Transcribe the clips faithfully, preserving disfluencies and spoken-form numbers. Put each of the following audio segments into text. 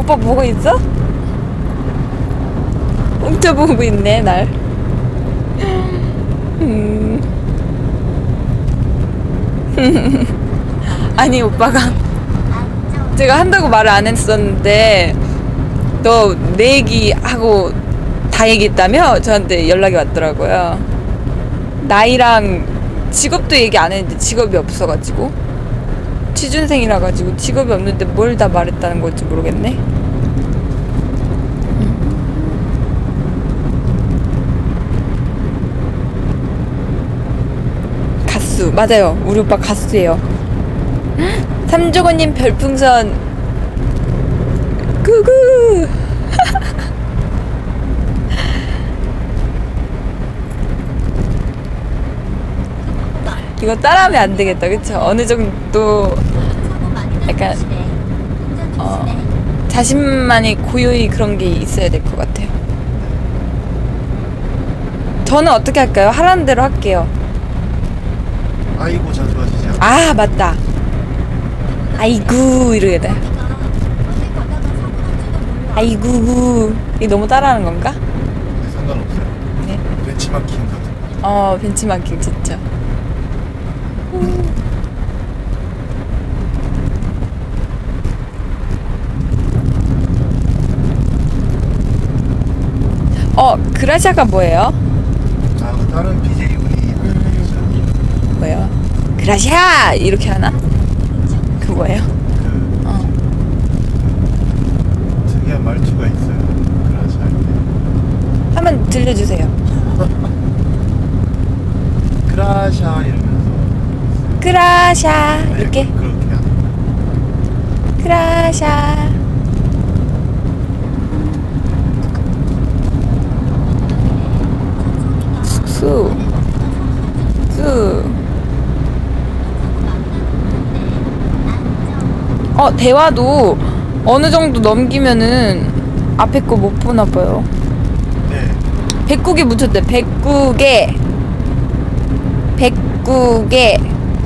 오빠 보고 있어? 훔쳐보고 있네 날. 음. 아니 오빠가 제가 한다고 말을 안 했었는데 너 내 얘기 하고 다 얘기했다며? 저한테 연락이 왔더라고요. 나이랑 직업도 얘기 안 했는데 직업이 없어가지고 취준생이라 가지고 직업이 없는데 뭘 다 말했다는 건지 모르겠네. 가수 맞아요. 우리 오빠 가수예요. 삼조고님 별풍선 구구. 이거 따라하면 안 되겠다, 그쵸? 어느 정도 약간 어, 자신만의 고유의 그런 게 있어야 될 것 같아요. 저는 어떻게 할까요? 하라는 대로 할게요. 아이고 자주 하시죠. 아 맞다. 아이고 이러게 돼. 아이고 이게 너무 따라하는 건가? 네, 상관없어요. 네. 벤치마킹 같은 거. 어 벤치마킹 진짜. 어 그라샤가 뭐예요? 아, 그 다른 비제이 분이 하는 있어요. 뭐예요? 그라샤 이렇게 하나? 그 뭐예요? 그 어. 특이한 말투가 있어요. 그라샤 할 때. 한번 들려주세요. 그라샤 이러면서. 그라샤 네, 이렇게. 그렇게 하는. 그라샤. 수. 수. 어, 대화도 어느 정도 넘기면은 앞에 거 못 보나 봐요. 네. 백국에 묻혔대. 백국에. 백국에.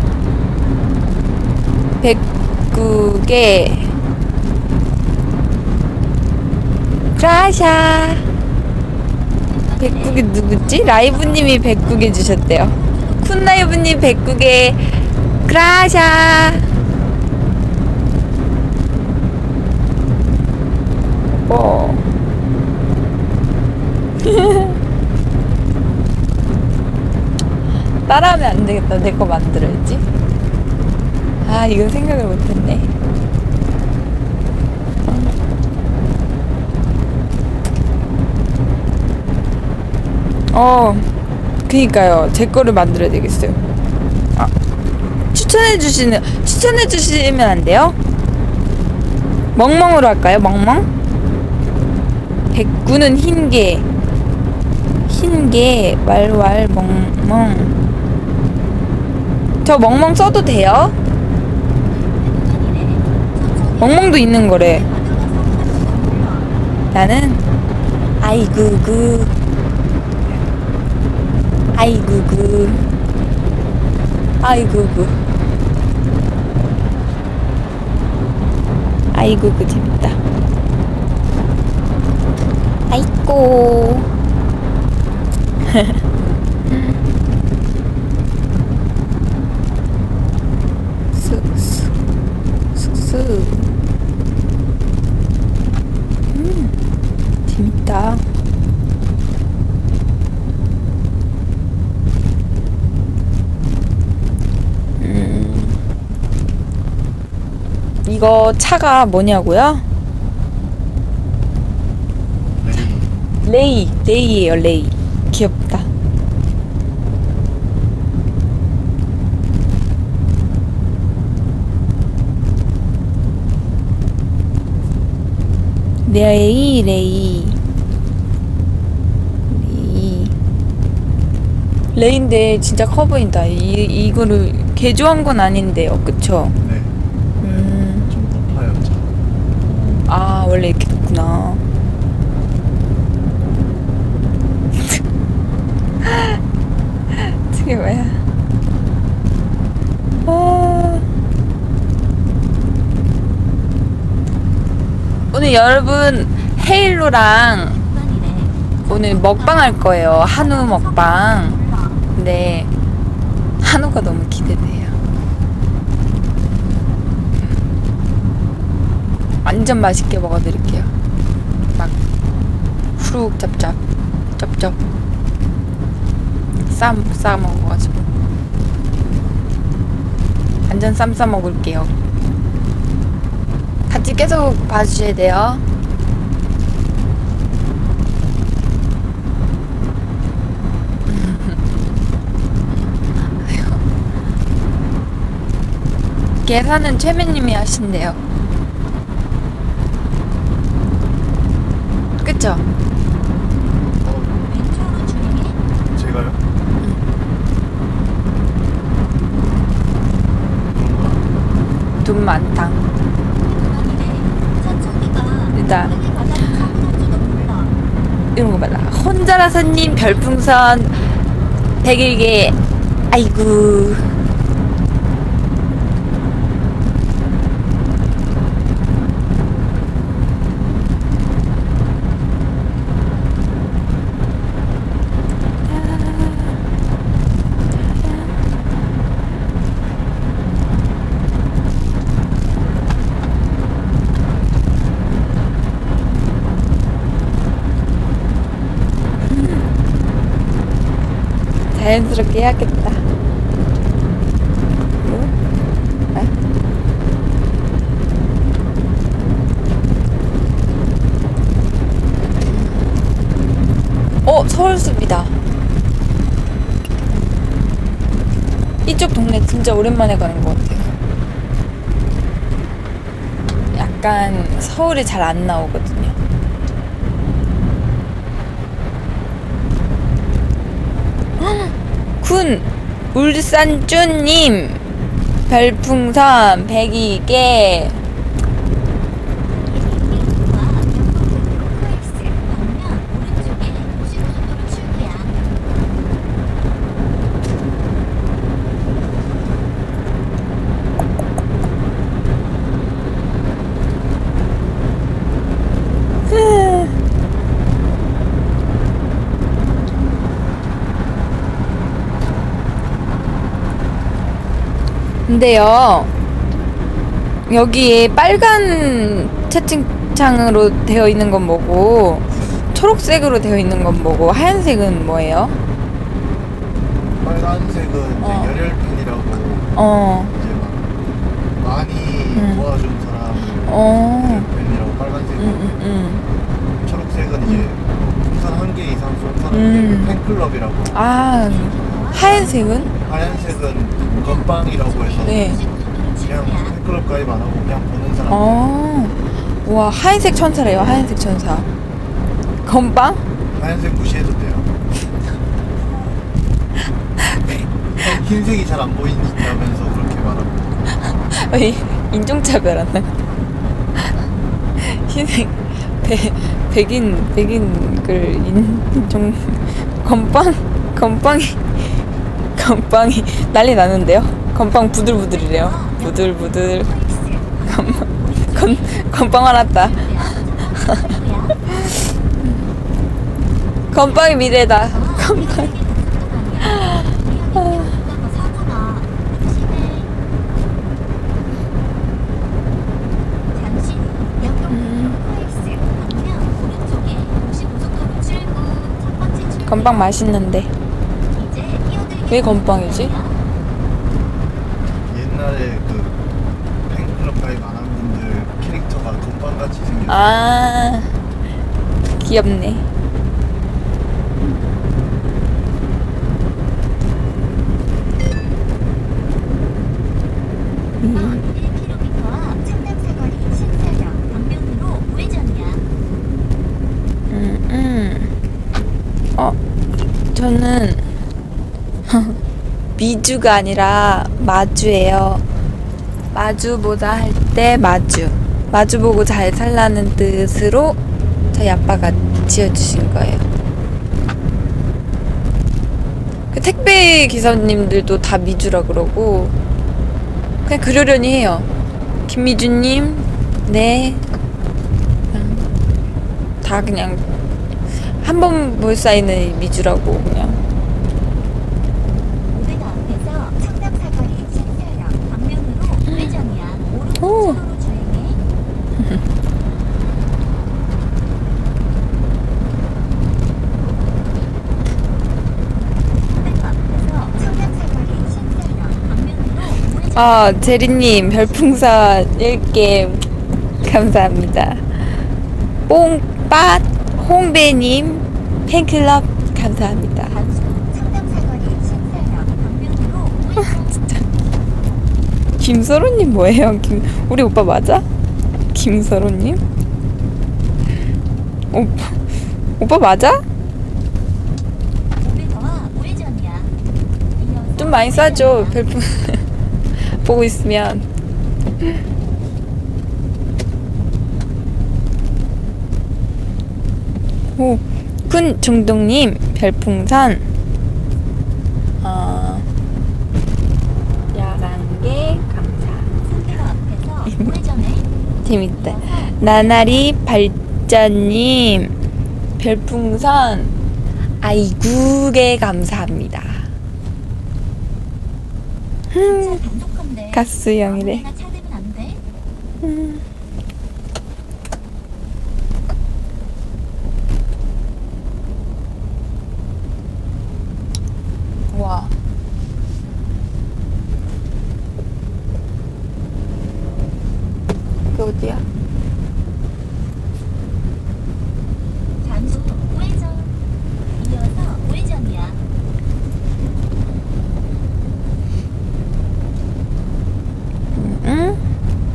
백국에. 그라샤. 백국에 누구지? 라이브님이 백국에 주셨대요. 쿤라이브님 백국에 그라샤. 뭐 따라하면 안 되겠다. 내 거 만들어야지. 아 이건 생각을 못했네. 어, 그니까요. 제 거를 만들어야 되겠어요. 아, 추천해주시는, 추천해주시면 안 돼요? 멍멍으로 할까요? 멍멍? 백구는 흰개. 흰개, 왈왈, 멍멍. 저 멍멍 써도 돼요? 멍멍도 있는 거래. 나는, 아이구구. 아이구구 아이구구 아이구구 재밌다. 아이꼬 쑥쑥 쑥쑥. 음 재밌다. 이거 차가 뭐냐고요? 레이. 레이, 레이예요, 레이. 귀엽다. 레이, 레이. 레이. 레이인데 진짜 커 보인다. 이, 이거를 개조한 건 아닌데요, 그쵸? 네. 음. 좀 높아요, 저. 아, 원래 이렇게 높구나. 저게 뭐야? 아... 오늘 오늘 여러분 헤일로랑 오늘 먹방 할 거예요. 한우 먹방. 근데 한우가 너무 기대돼요. 완전 맛있게 먹어드릴게요. 막 후룩 짭짭 짭짭 쌈 싸 먹어가지고 완전 쌈 싸 먹을게요. 같이 계속 봐주셔야 돼요. 계산은 최매님이 하신대요. 그쵸? 제가요? 돈 많다. 일단 이런 거 봐라. 혼자라서님 별풍선 백일 개. 아이고. 자연스럽게 해야겠다. 어, 서울숲이다. 이쪽 동네 진짜 오랜만에 가는 것 같아요. 약간 서울이 잘 안 나오거든요. 군 울산쭈님 별풍선 백이 개. 근데요, 여기에 빨간 채팅창으로 되어 있는 건 뭐고, 초록색으로 되어 있는 건 뭐고, 하얀색은 뭐예요? 빨간색은 어. 이제 열혈팬이라고 어, 이제 막 많이 음. 도와준 사람을 어, 열혈팬이라고 빨간색은 음, 음, 음. 초록색은 이제 풍선 한 개 이상 쏜 사람들 음. 팬클럽이라고. 아, 하얀색은? 하얀색은 건빵이라고 해서 네. 그냥 팬클럽 가입 안 하고 그냥 보는 사람. 어, 와, 하얀색 천사래요, 하얀색 천사. 건빵? 하얀색 무시해도 돼요. 흰색이 잘 안 보인다면서 그렇게 말하고. 어이, 인종차별 안 나. 흰색, 배, 백인, 백인, 그, 인종, 건빵? 건빵이, 건빵이 난리 나는데요? 건빵 부들부들이래요. 부들부들. 건빵, 건, 건빵 화났다. 건빵이 미래다. 건빵. 건빵 맛있는데 왜 건빵이지? 옛날에 그 팬클럽 가입 안 한 분들 캐릭터가 건빵같이 생겼어요. 아, 귀엽네. 음, 음. 어, 저는 미주가 아니라 마주예요. 마주보다 할 때 마주. 마주 보고 잘 살라는 뜻으로 저희 아빠가 지어주신 거예요. 그 택배 기사님들도 다 미주라 그러고 그냥 그러려니 해요. 김미주님, 네. 음. 다 그냥 한 번 볼 사이는 미주라고 그냥. 오대가 앞에서 청담 사거리 신사역 방면으로 우회전이야. 오른쪽 오. 차로로 주행해. 오대가 앞에서 청담 사거리 신사역 방면으로 우회전. 아, 제리님 별풍선 일 개 감사합니다. 뽕빠 홍배님 팬클럽 감사합니다. 단수 청담 사거리 신사역 방면으로 우회전. 김서로님 뭐예요? 김 우리 오빠 맞아? 김서로님? 오빠 오빠 맞아? 오대가와 우회전이야. 이어서 좀 많이 싸줘. 우회전이야. 별풍 보고 있으면. 오, 큰 중동님 별풍선 어, 열한 개 감사. 상대가 앞에서 우회전해. 재밌다. 나나리 발전님 별풍선 아이구 개 감사합니다. 진짜 단속한데. 가스 형이래. 아무데나 차대면 안 돼. 음. 와. 그 어디야? 단수 우회전. 이어서 우회전이야. 응?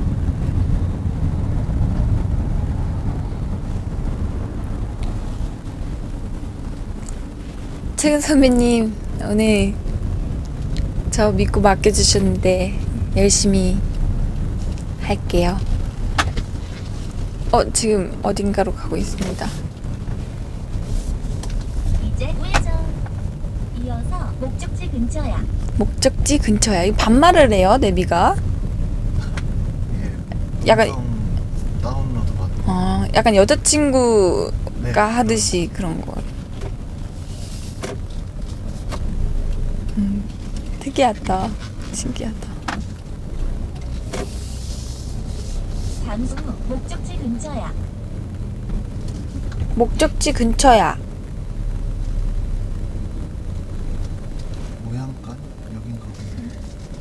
최근 선배님 오늘 저 믿고 맡겨주셨는데 열심히 할게요. 어 지금 어딘가로 가고 있습니다. 이제 우회전. 이어서 목적지 근처야. 목적지 근처야. 이 반말을 해요 내비가. 예, 약간- 음성 다운로드 받은. 어 약간 여자친구가 네. 하듯이 그런 거. 음 특이하다. 신기하다. 단수 목적지 근처야. 목적지 근처야. 모양간 여긴가 보네.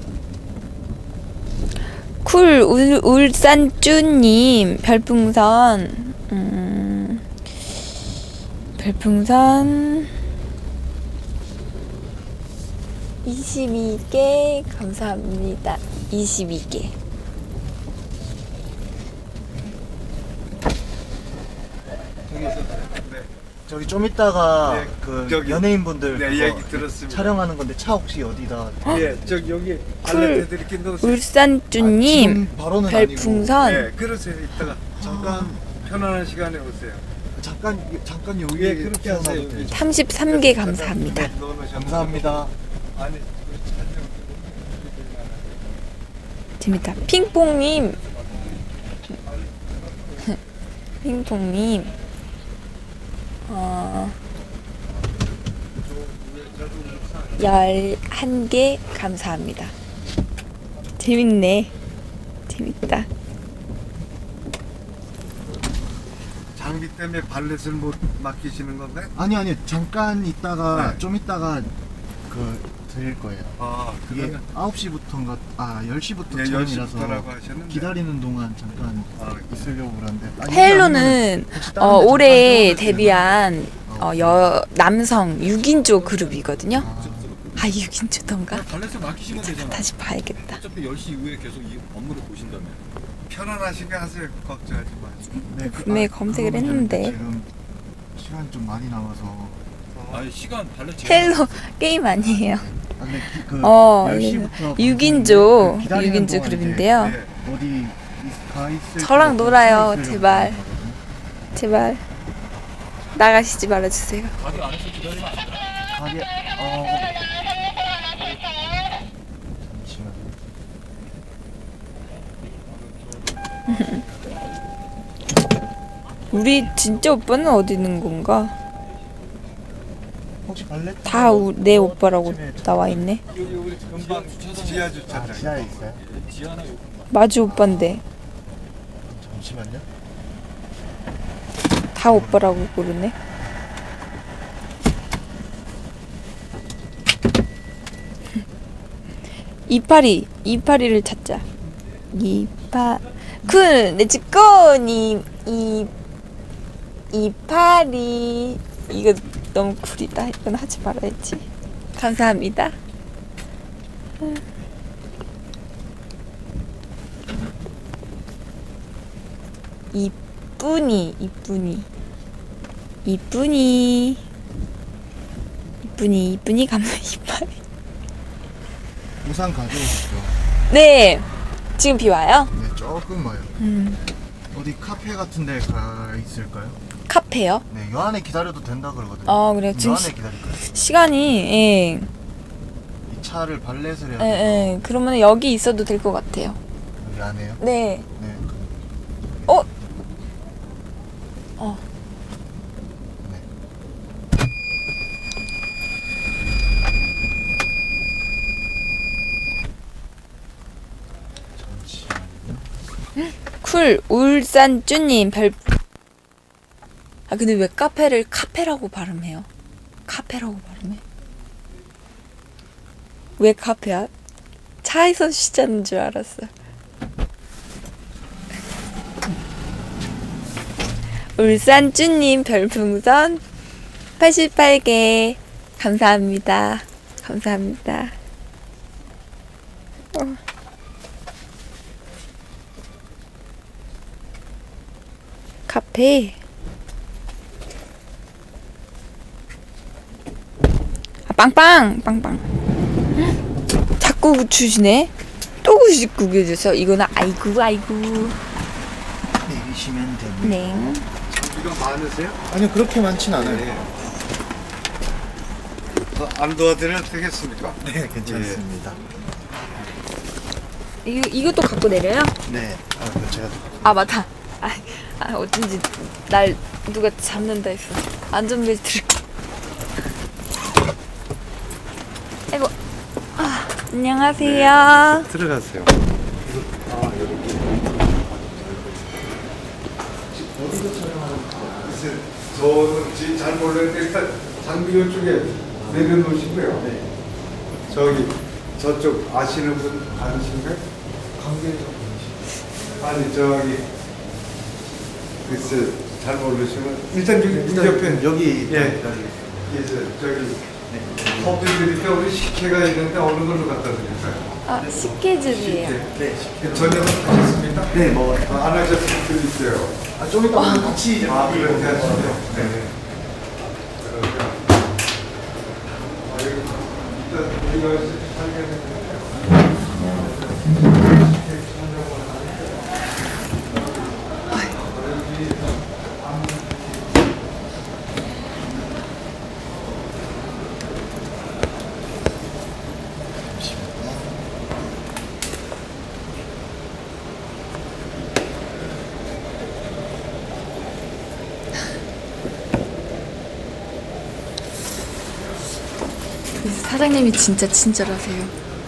쿨 울, 울산쭈님 별풍선 음, 별풍선 이십이 개 감사합니다. 이십이 개. 저기 좀 이따가 네, 그 저기- 연예인분들 네, 그거 얘기 들었습니다. 촬영하는 건데 차 혹시 어디다? 예, 저기 여기 쿨 알려드릴게 넣으세요. 울산쭈님 지금 바로는 별풍선 네, 그러세요. 이따가 잠깐 편안한 시간에 오세요. 아니고 잠깐 잠깐 여기 예, 그렇게 하세요. 태어나도 돼요? 삼십삼 개 감사합니다. 네, 넣어놓으셨는데. 감사합니다. 아니, 우리 촬영 재밌다. 핑퐁님 핑퐁님 어 열한 개 감사합니다. 재밌네. 재밌다. 장비 때문에 발렛을 못 맡기시는 건데? 아니 아니 잠깐 있다가 네. 좀 있다가 그 드릴 거예요. 아, 그게 그러면 아홉 시부터인가 아 열 시부터 네, 촬영이라서 열 시부터라고 하셨는데. 기다리는 동안 잠깐 아, 있으려고 그러는데 아니, 헬로는 혹시 다른 어, 데 올해 잠깐 데뷔한 어, 여 남성 육 인조 그룹이거든요. 아 육 인조던가? 발렛을 맡기시면 되잖아. 다시 봐야겠다. 어차피 열 시 이후에 계속 이 업무를 보신다며. 편안하시게 하세요. 걱정하지 마세요. 네, 그- 분명히 아, 검색을 그러면 했는데. 지금 시간 좀 많이 남아서 아니 시간 발렛 헬로 게임 아니에요. 아, 근데 기- 그 어, 열 시부터 육 인조 방송인데 기다리는 육 인조 동안 이제 그룹인데요. 네. 어디 있- 가 있을 저랑 것 같고 놀아요, 서 있으려고 제발. 그러거든요. 제발 나가시지 말아주세요. 가게 안에서 기다리면 안 돼. 가게 어 잠시만요. 우리 진짜 오빠는 어디 있는 건가? 혹시 발레 다 내 오빠라고 나와 있네. 여기 우리 금방 주차장 지하 아, 주차장. 지하에 있어요? 지하나 요 마주 오빠인데 잠시만요. 다 오빠라고 고르네. 이파리 이파리를 찾자. 이파 쿨 렛츠고 님이 이파리 이거 너무 쿨이다. 이건 하지 말아야지. 감사합니다. 이쁘니 이쁘니 이쁘니 이쁘니 이쁘니 감사 이파리. 우산 가져오시죠. 네 지금 비 와요? 네, 조금 와요. 음 어디 카페 같은 데 가 있을까요? 카페요? 네, 요 안에 기다려도 된다 그러거든요. 아 그래요? 요 지금 안에 시, 기다릴까요? 시간이 예, 이 차를 발렛을 해야 예, 돼서 예. 그러면 여기 있어도 될 것 같아요. 여기 안에요? 네. 네. 어? 어. 네. 잠시만요. 쿨 울산쭈님 별. 아 근데 왜 카페를 카페라고 발음해요? 카페라고 발음해? 왜 카페야? 차에서 쉬자는 줄 알았어. 울산쭈님 별풍선 팔십팔 개 감사합니다. 감사합니다. 어. 카페. 아 빵빵 빵빵. 헉, 자꾸 주시네. 또 구십구 개 주셔. 이거는 아이고 아이고. 내리시면 됩니다. 네. 이거 많으세요? 아니요, 그렇게 많진 않아요. 네. 어, 안 도와드려도 되겠습니까? 네, 괜찮습니다. 이거 이것도 갖고 내려요? 네. 아, 그거 제가 아 맞다. 아, 아 어쩐지 날 누가 잡는다 했어. 안전벨트를. 아이고. 아, 안녕하세요. 들어가세요. 저는 지- 잘 모르는데 일단 장비 쪽에 내려놓으시고요. 네. 저기 저쪽 아시는 분 아니신가요? 관계자 아니 저기 글쎄 잘 모르시면 일단 여기 문 옆에 여기 예. 그래서 저기 커피 드릴까 우리 식혜가 있는데 어느 걸로 갖다 드릴까요? 아 식혜즙이에요. 네. 저녁은 하셨습니까? 네, 먹어요. 아, 안 하셨으면 드릴게요. 아, 좀 이따 오늘 같이 이제 아, 먹기 그렇게 먹어요. 하시죠. 네. 그러니까. 아, 여기 일단 우리가 설계는 사장님이 진짜 친절하세요.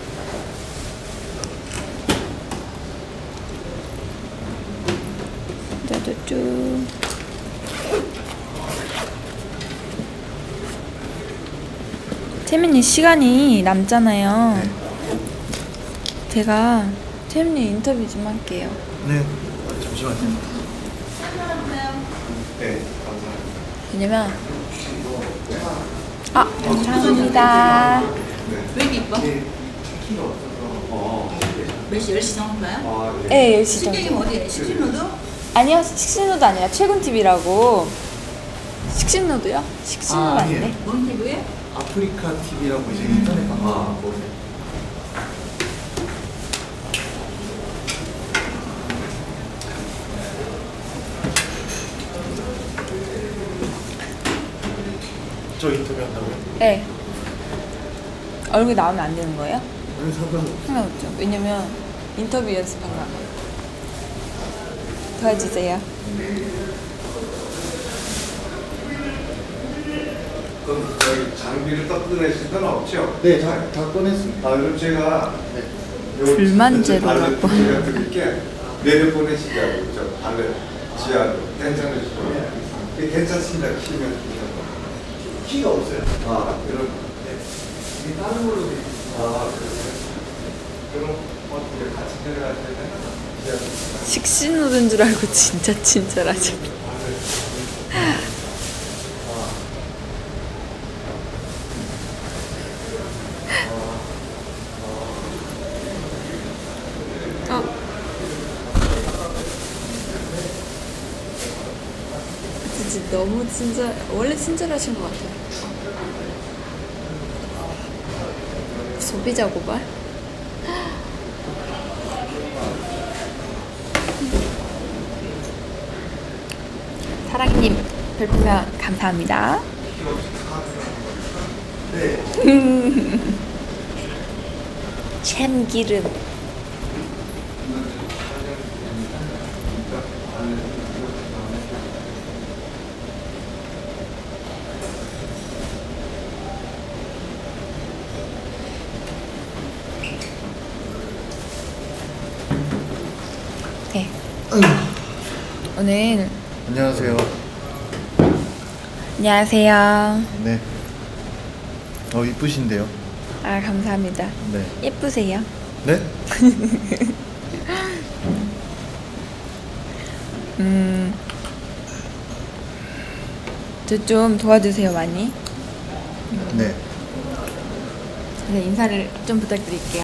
짜자쭈. 태민이 시간이 남잖아요. 제가 태민이 인터뷰 좀 할게요. 네. 아, 잠시만요. 네. 왜냐면 아 감사합니다. 왜 이렇게 이뻐? 몇 시? 열 시 정도인가요? 아, 네. 네, 열 시 실장님 정도. 어디에? 식신호도? 아니요, 식신호도 아니라 최군티비라고. 식신호도요? 식신호 아, 아, 아니에요. 아니네. 뭔 피부에? 아프리카 티비라고 이제 인터넷 방송. 아, 뭐. 저 인터뷰 한다고요? 네. 얼굴 나오면 안 되는 거예요? 아니, 상관없어요. 상관없죠. 왜냐면 인터뷰 연습한 거. 도와주세요. 어떤 저기 장비를 또 꺼내신 건 없죠? 네, 다, 다 꺼냈습니다. 아, 그럼 제가 네. 요 불만제로 발레 갖고. 제가 드릴게 내려 보내시자고 저 발레 지하로 괜찮으시고요. 네, 괜찮습니다. 키면 키가 없어요. 아 그럼 네. 이게 다른 걸로 돼 있어. 아 그러세요? 그럼 어떻게 같이 내려가셔야 되나? 지하로. 식신 오는 줄 알고 진짜 친절하죠. 어. 진짜 너무 친절, 원래 친절하신 것 같아요. 소비자 고발? 사랑님 별풍선 감사합니다. 네. 참기름. 네. 오늘 안녕하세요. 안녕하세요. 네. 어, 이쁘신데요? 아 감사합니다. 네. 예쁘세요. 네? 음, 저 좀 도와주세요 많이. 네. 네, 인사를 좀 부탁드릴게요.